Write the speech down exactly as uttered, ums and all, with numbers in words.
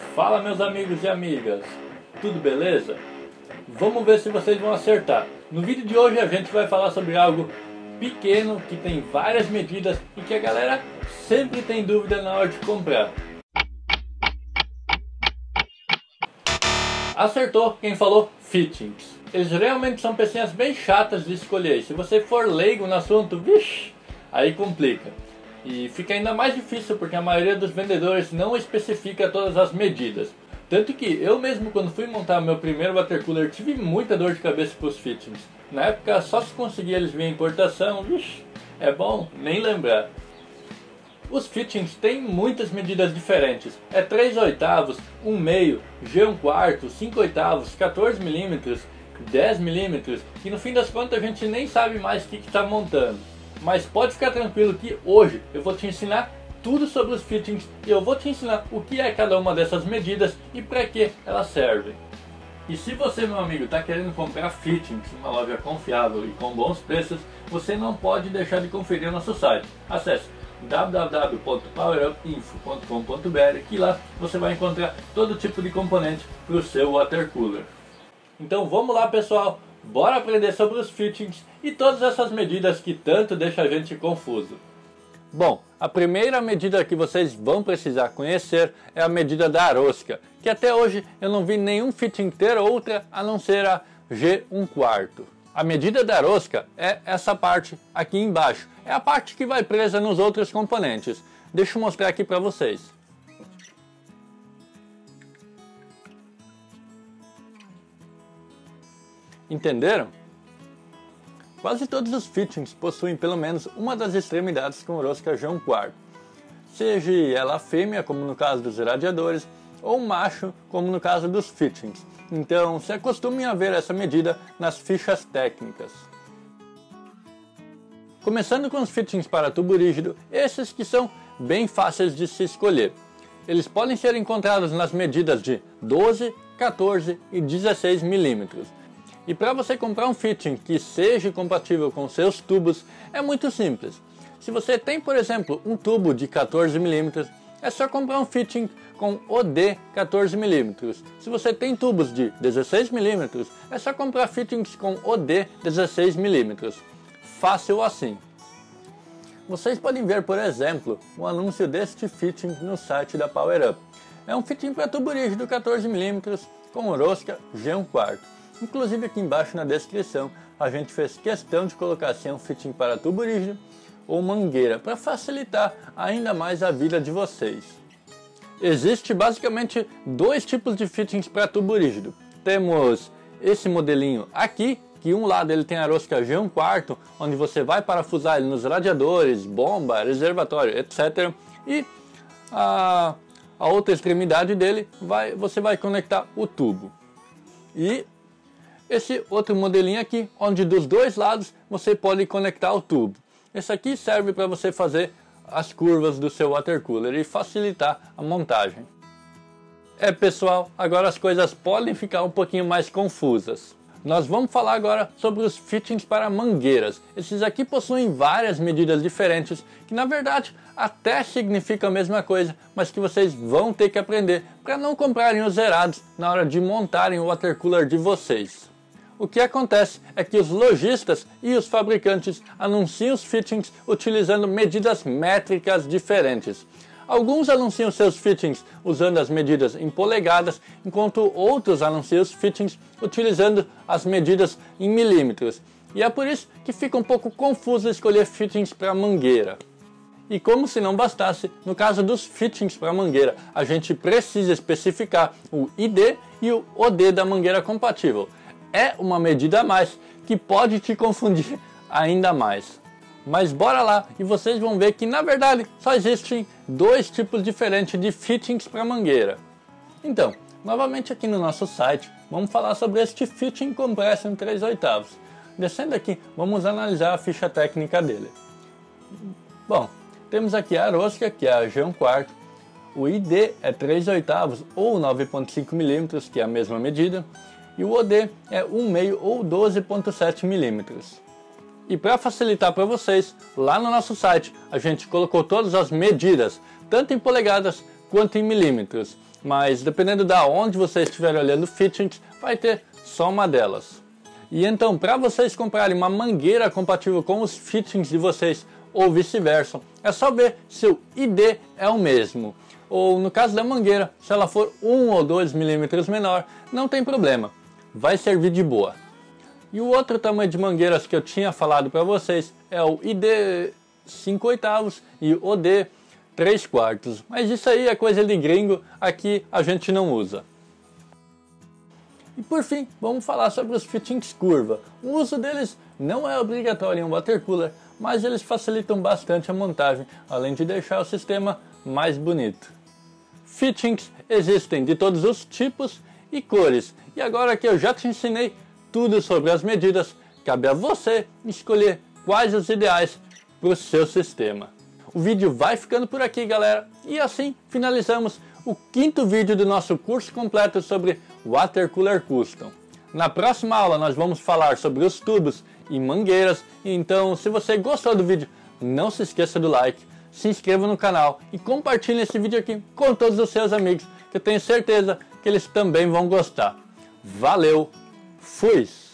Fala, meus amigos e amigas, tudo beleza? Vamos ver se vocês vão acertar. No vídeo de hoje a gente vai falar sobre algo pequeno, que tem várias medidas e que a galera sempre tem dúvida na hora de comprar. Acertou quem falou fittings. Eles realmente são pecinhas bem chatas de escolher. E se você for leigo no assunto, vixi, aí complica. E fica ainda mais difícil porque a maioria dos vendedores não especifica todas as medidas. Tanto que eu mesmo, quando fui montar meu primeiro water cooler, tive muita dor de cabeça com os fittings. Na época só se conseguia eles via importação, vixi, é bom nem lembrar. Os fittings têm muitas medidas diferentes. É três oitavos, um meio, G um quarto, cinco oitavos, quatorze milímetros, dez milímetros, e no fim das contas a gente nem sabe mais o que está montando. Mas pode ficar tranquilo que hoje eu vou te ensinar tudo sobre os fittings e eu vou te ensinar o que é cada uma dessas medidas e para que elas servem. E se você, meu amigo, está querendo comprar fittings em uma loja confiável e com bons preços, você não pode deixar de conferir o nosso site. Acesse w w w ponto power up info ponto com ponto b r que lá você vai encontrar todo tipo de componente para o seu water cooler. Então vamos lá, pessoal, bora aprender sobre os fittings e todas essas medidas que tanto deixam a gente confuso. Bom, a primeira medida que vocês vão precisar conhecer é a medida da Aroska, que até hoje eu não vi nenhum fitting ter outra a não ser a G um quarto. A medida da Aroska é essa parte aqui embaixo, é a parte que vai presa nos outros componentes. Deixa eu mostrar aqui para vocês. Entenderam? Quase todos os fittings possuem pelo menos uma das extremidades com Aroska G um quarto, seja ela fêmea, como no caso dos radiadores, ou macho, como no caso dos fittings. Então se acostumem a ver essa medida nas fichas técnicas. Começando com os fittings para tubo rígido, esses que são bem fáceis de se escolher. Eles podem ser encontrados nas medidas de doze, quatorze e dezesseis milímetros. E para você comprar um fitting que seja compatível com seus tubos, é muito simples. Se você tem, por exemplo, um tubo de quatorze milímetros, é só comprar um fitting com O D quatorze milímetros. Se você tem tubos de dezesseis milímetros, é só comprar fittings com O D dezesseis milímetros. Fácil assim. Vocês podem ver, por exemplo, um anúncio deste fitting no site da Power Up. É um fitting para tubo rígido quatorze milímetros com Aroska G um quarto. Inclusive aqui embaixo na descrição a gente fez questão de colocar se é um fitting para tubo rígido ou mangueira, para facilitar ainda mais a vida de vocês. Existe basicamente dois tipos de fittings para tubo rígido. Temos esse modelinho aqui, que um lado ele tem a Aroska G um quarto, onde você vai parafusar ele nos radiadores, bomba, reservatório, etcétera. E a, a outra extremidade dele, vai, você vai conectar o tubo. E esse outro modelinho aqui, onde dos dois lados você pode conectar o tubo. Esse aqui serve para você fazer as curvas do seu water cooler e facilitar a montagem. É, pessoal, agora as coisas podem ficar um pouquinho mais confusas. Nós vamos falar agora sobre os fittings para mangueiras. Esses aqui possuem várias medidas diferentes, que na verdade até significam a mesma coisa, mas que vocês vão ter que aprender para não comprarem os zerados na hora de montarem o water cooler de vocês. O que acontece é que os lojistas e os fabricantes anunciam os fittings utilizando medidas métricas diferentes. Alguns anunciam seus fittings usando as medidas em polegadas, enquanto outros anunciam os fittings utilizando as medidas em milímetros. E é por isso que fica um pouco confuso escolher fittings para mangueira. E como se não bastasse, no caso dos fittings para mangueira, a gente precisa especificar o I D e o O D da mangueira compatível. É uma medida a mais que pode te confundir ainda mais. Mas bora lá e vocês vão ver que na verdade só existem dois tipos diferentes de fittings para mangueira. Então, novamente aqui no nosso site, vamos falar sobre este fitting Compression três oitavos. Descendo aqui, vamos analisar a ficha técnica dele. Bom, temos aqui a Aroska, que é a G um quarto. O I D é três oitavos ou nove ponto cinco milímetros, que é a mesma medida. E o O D é um meio ou doze ponto sete milímetros. E para facilitar para vocês, lá no nosso site a gente colocou todas as medidas, tanto em polegadas quanto em milímetros. mas dependendo da onde você estiver olhando fittings, vai ter só uma delas. E então, para vocês comprarem uma mangueira compatível com os fittings de vocês ou vice-versa, é só ver se o I D é o mesmo. Ou no caso da mangueira, se ela for um ou dois milímetros menor, não tem problema, vai servir de boa. E o outro tamanho de mangueiras que eu tinha falado para vocês é o I D cinco oitavos e o D três quartos. Mas isso aí é coisa de gringo, aqui a gente não usa. E por fim, vamos falar sobre os fittings curva. O uso deles não é obrigatório em um water cooler, mas eles facilitam bastante a montagem, além de deixar o sistema mais bonito. Fittings existem de todos os tipos e cores, e agora que eu já te ensinei tudo sobre as medidas, cabe a você escolher quais os ideais para o seu sistema. O vídeo vai ficando por aqui, galera, e assim finalizamos o quinto vídeo do nosso curso completo sobre Water Cooler Custom. Na próxima aula nós vamos falar sobre os tubos e mangueiras, então se você gostou do vídeo, não se esqueça do like, se inscreva no canal e compartilhe esse vídeo aqui com todos os seus amigos, que eu tenho certeza que eles também vão gostar. Valeu, fui!